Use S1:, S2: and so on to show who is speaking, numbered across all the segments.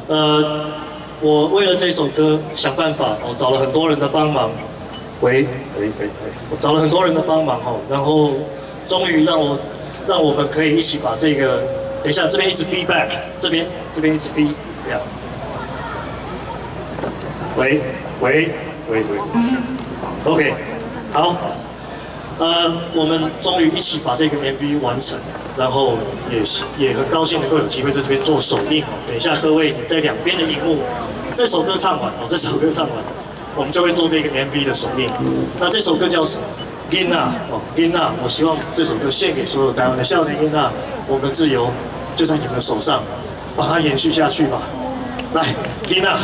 S1: 我为了这首歌想办法，我找了很多人的帮忙。喂，我找了很多人的帮忙哈，然后终于让我们可以一起把这个，等一下这边一直 feedback， 这边一直 feed， 这样。喂 ，OK， 好，我们终于一起把这个 MV 完成，然后也很高兴能够有机会在这边做首映。等一下各位你在两边的荧幕，这首歌唱完，我们就会做这个 MV 的首映。那这首歌叫什么？囡仔哦，囡仔，我希望这首歌献给所有台湾的少年囡仔，我们的自由就在你们的手上，把它延续下去吧。来，囡仔。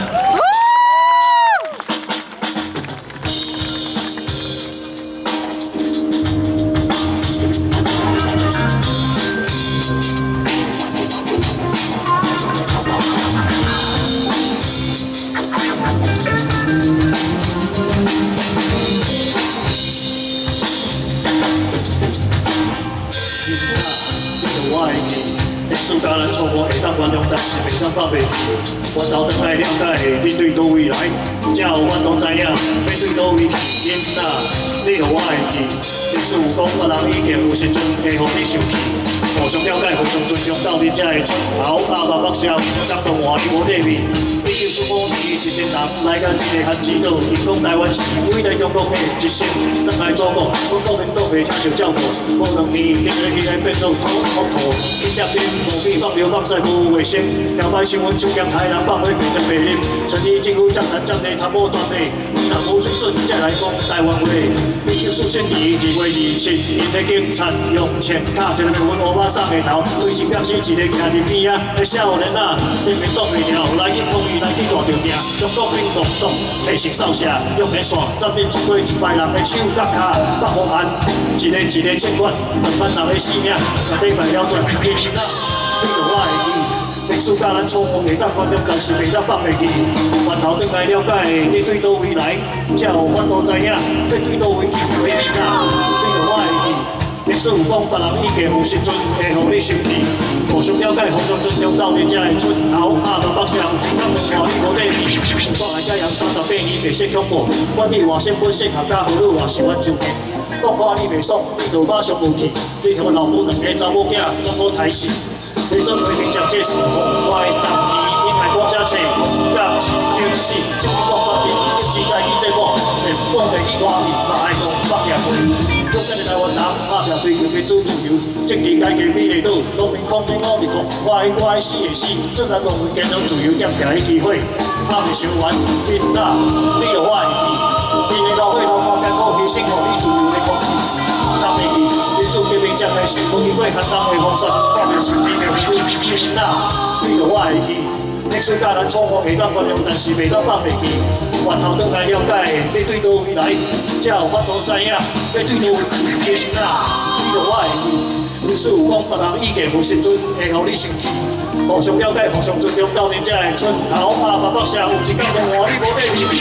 S1: 家人错过会当原谅，但是袂当放袂记。我头转来了解，你对倒位来，才有法度知影要对倒位去。囡仔，你互我会记，即使有讲别人已经有时阵会互你生气。互相了解，互相尊重，斗阵才会出头。阿爸北社有种感动，换你无地味。你就是5年一天人，来到一个汉之岛，因讲台湾是伟大中国的一省。咱来祖国，我国民党袂听受照顾，无2年，你起来变做土。你这边无米放流放屎无卫生，条摆新闻就嫌台人放火变成白啉，城里政府占贪占地贪污专利，你若无水准才来讲台湾话。你就是先2月27，因的警察用枪卡一个面粉乌巴送的头，为是表示一个徛伫边仔的少年仔，连面挡袂了，来去抗议来去大条埕，中国民党党提成扫射，用的线占领一堆100人的手甲骹，北方案一个监管200人的性命，绝对卖了转。 囡仔，你著我会记，历史甲咱错过会当原谅，但是袂当放袂记。回头转来了解，你对倒位来，才有法度知影要对倒位去。囡仔，你著我会记，历史有讲别人已经有时阵会互你生气。互相了解，互相尊重，斗阵才会出头。阿爸北社有一天问我你无地味，有讲来遮人38年白色恐怖，管你外省本省学甲好女，还是阮就骗。 讲看你袂爽，你就马上无去。你和老母2个查某囝总无台戏，你做回民将这是红花的仗义，因来我遮找甲是勇士，这边讲专业，一直在意这我，连我的伊外面嘛爱讲北野话。勇敢的台湾人，打拼追求民主自由，政治改革美丽岛，农民抗争我民抗，我爱死的死，做咱农民坚强自由，点行的机会，阿未想完，囡仔，你和我会记，因的老岁老妈艰苦牺牲，互你自由的。 当袂记，民主革命才开始，无经过简单的风霜，我们是天的父母囡仔，你著我会记。历史甲咱错误袂当原谅，但是袂当放袂记。回头转来了解，你对倒位来，才有法度知影要对倒位去。囡仔，你著我会记。历史有讲别人已经有时阵会互你生气，互相了解，互相尊重，斗阵才会出头。阿爸北社有一天问我你无地味。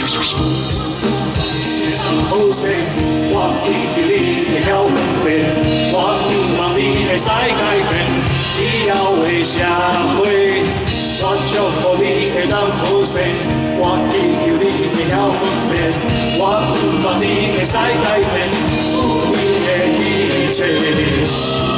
S1: 好势，我记住你会晓分辨，我希望你会使改变，只要为社会，我祝福你会当好势。我记住你会晓分辨，我希望你会使改变，有你的一切。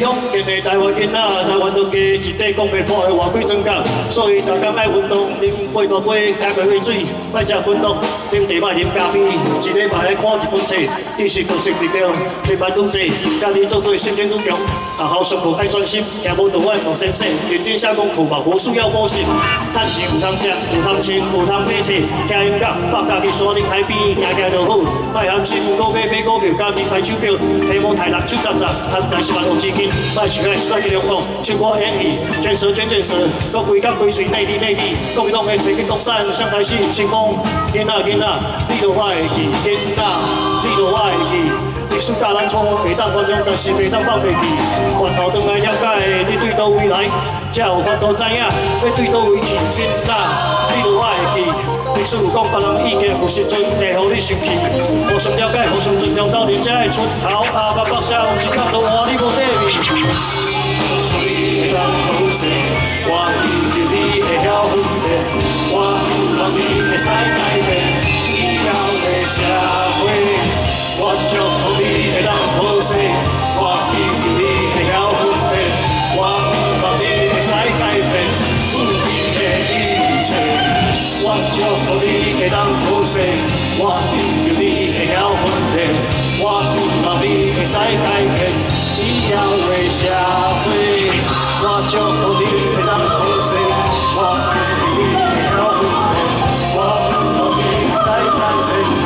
S1: 勇健的台湾囡仔，台湾都加一块讲袂破的外几庄稼，所以大家爱运动，啉8大杯加过水水，莫食粉毒，啉茶莫啉咖啡，一礼拜来看一本册，知识学习力量越办愈济，家己做心情愈强，学校上课爱专心，行无路爱无先生，认真写功课嘛无需要补习，趁钱有通食，有通穿，有通买册，听音乐，放假去山顶海边，行行就好，莫含辛苦买股票，加名牌手表，提莫太六手杂杂，贪财10万有资金，莫想爱帅气亮光，唱歌演戏，卷舌，搁规工规水内里，讲伊拢会找去国产，上台戏成功，囡仔，你著我会记，囡仔，你著我会记。历史教咱错，袂当原谅，但是袂当放袂记。回头转来了解，你对倒位来，才有法度知影要对倒位去。囡仔，你著我会记。历史有讲别人意见，有时阵会互你生气。互相了解，互相尊重，斗阵才会出头。阿爸北下，有时讲都换你无底味。会当好势，我记住你会晓分辨，我希望你会使改变，以后的社会。我祝福你会当好势，我记住你会晓分辨，我希望你会使改变不变的一切。我祝福你会当好势，我记住你会晓分辨，我希望你会使改变以后的社会。我祝福你会当好势，我记住你会晓分辨，我希望你会使改变。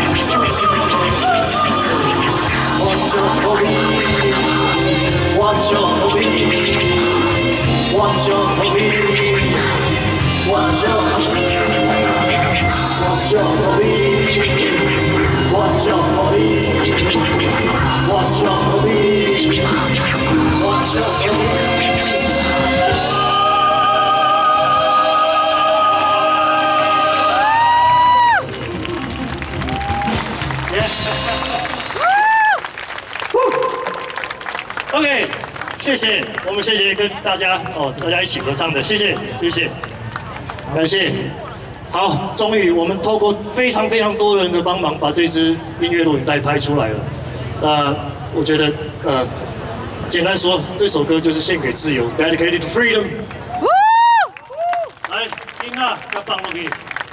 S1: 我祝福你，我祝福你，我祝福你，我祝福你，我祝福你，我祝福你，我祝福你，我祝福你。OK， 谢谢，我们谢谢跟大家大家一起合唱的，谢谢，感谢。好，终于我们透过非常多人的帮忙，把这支音乐录影带拍出来了。我觉得简单说，这首歌就是献给自由 ，Dedicated to Freedom。来，听啊，要放落去。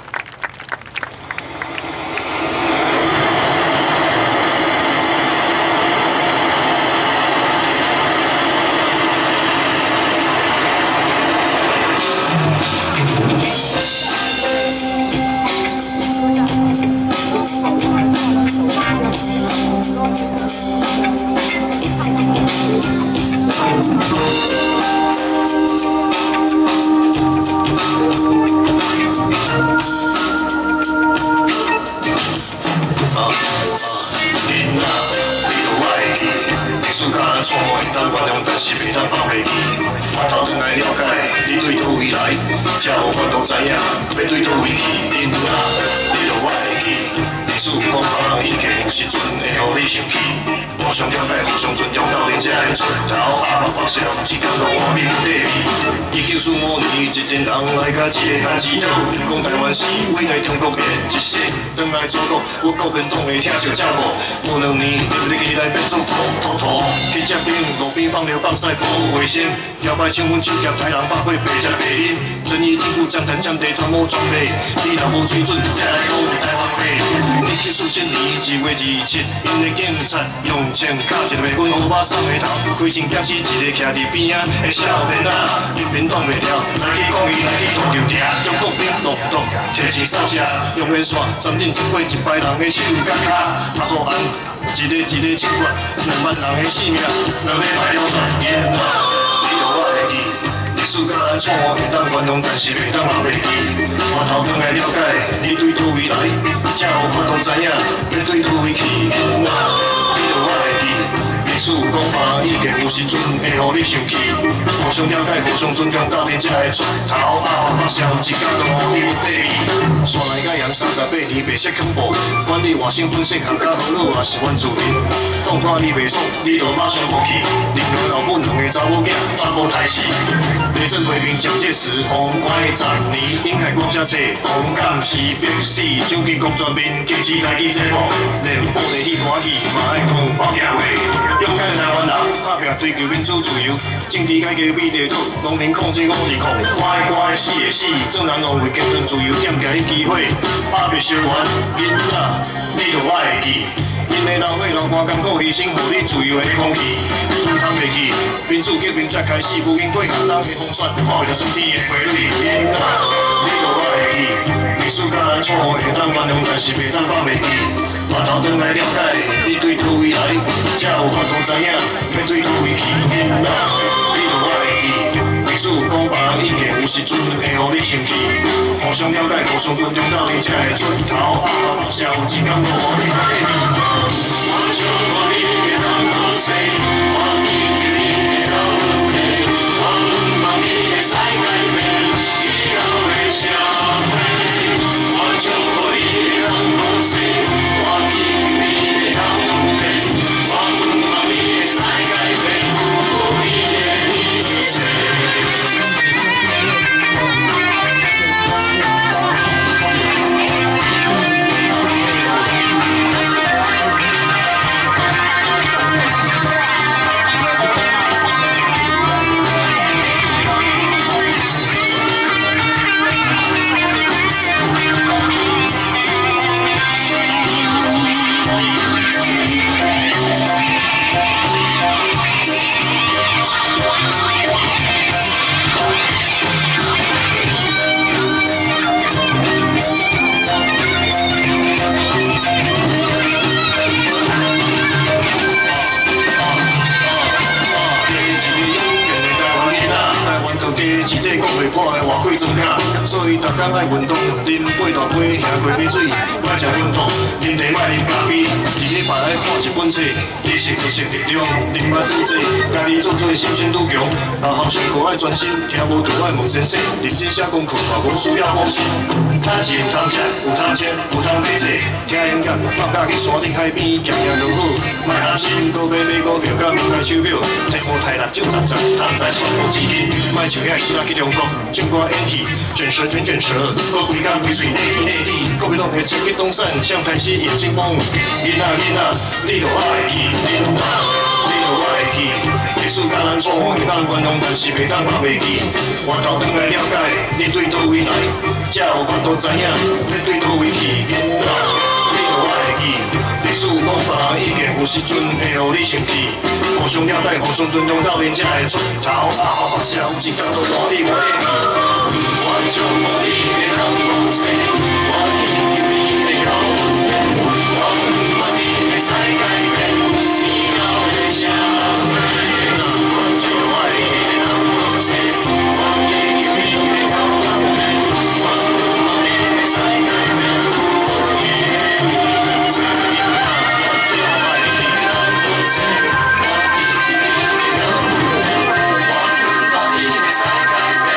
S1: 是袂当放袂记，回头转来了解，你对倒位来，才有法度知影要对倒位去。囡仔，你著我会记，历史讲别人意见，有时阵会互你生气。互相了解，互相尊重，斗阵才会出头。阿爸放下，有一天都换面底味。1945年，一群人来甲一个汉字岛，讲台湾是伟大中国的一世。转来祖国，我国民党会听小正无？过2年，入日记来变做土。去接兵，路边放着放屎无卫生，摇摆唱阮手夹台人百岁白食白饮，正义政府占地传播传媒，你若无水准，才来讲台湾话。1947年1月27，因的警察用枪卡一个美军乌巴桑的头，开枪夹死一个徛伫边仔的少年仔，民兵挡袂了，来去抗议，来去拖着抓，中国兵落毒，摕枪扫射，用烟线斩尽一过100人的手甲骹，啊好安，一个一个枪决，2万人的性命，两礼拜了转烟啊，你著我会记。历史甲咱错，会当原谅，但是袂当留袂记。回头转来了解，你对倒位来，才有法度知影要对倒位去。囡仔，你著我会记。历史有讲别人意见，有时阵会互你生气。互相了解，互相尊重，斗阵才会出头。阿爸下有一天都互你无底味。山内甲盐38年白色恐怖，管你外省本省行较好老，也是阮自民。 爽，看你袂爽，你就马上放弃。另外老本两个查某囝，全部刣死。地震回平蒋介石，红快10年，英海光下册，红敢是逼死，手机公全面，坚持台语节目，连报地去欢喜，嘛爱讲保家话。勇敢的台湾人，打拼追求民主自由，政治改革美地图，农民抗争520抗，乖死的死，正人浪费言论自由，点解你机会？阿别烧完，囡仔，你就爱记。因的老岁老肝艰苦牺牲，互你自由的空气，通袂记。民主革命才开始，不应过下人的风霜，看袂到春天的花蕊。囡仔，你就爱记。历史甲咱错会当原谅，但是袂当放袂记。回头转来了解，你对倒位来，才有法度知影要对倒位去。囡仔，你就爱记。历史有讲别人意见，有时阵会互你生气。互相了解，互相尊重，斗阵才会出头。社有一天无你爱你。我想我你的人好势，我记住你的后背，我望你的世界变，以后的社会。我想我你的人好势，我记住你的后背，我望你的世界变，有你的一切。是这讲袂破的外贵庄囝，所以逐工爱运动，啉8大杯下过米水，莫食香糖，啉茶莫啉咖啡，一礼拜来看一本册，知识就成力量，啉捌拄济，家己做做心性愈强，后上课爱专心，听无就爱问先生，认真写功课，煞无需要补习。趁钱有通食，有通穿，有通买册，听音乐，放假去山顶海边，行行就好，莫贪心，搁买股票，甲名牌手表，天无太力种杂杂，通在全部资金，莫像遐时去中国，唱歌演戏，卷舌卷舌，搁规工规嘴内气内气，搁要弄个七去东山，向台西演新风。囡仔囡仔，你就爱去，囡仔你就爱去。历史甲咱错会当原谅，但是袂当放袂记。回头转来了解，你对倒位来，才有法度知影要对倒位去。囡仔你就爱去。历史有讲别人意见，有时阵会互你生气。互相了解，互相尊重，斗阵才会出头。后社有一天就换你我的你。我将我你的人放生，我记住你的后背，我望你的世界变，以后的社会。我将我你的人放生，我记住你的后背，我望你的世界变，有你的一切。我将我你的人放生，我记住你的后背，我望你的世界变。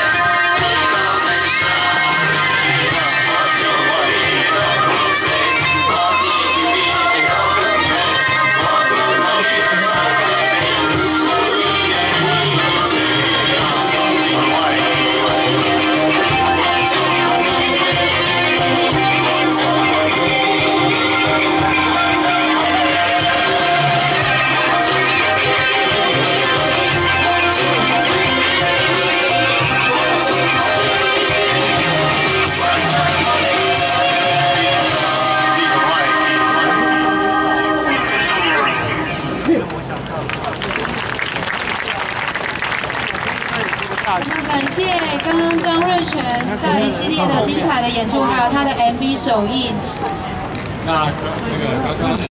S2: 那感谢刚刚张瑞全带来一系列的精彩的演出，还有他的MV 首映。
S3: 那个刚刚。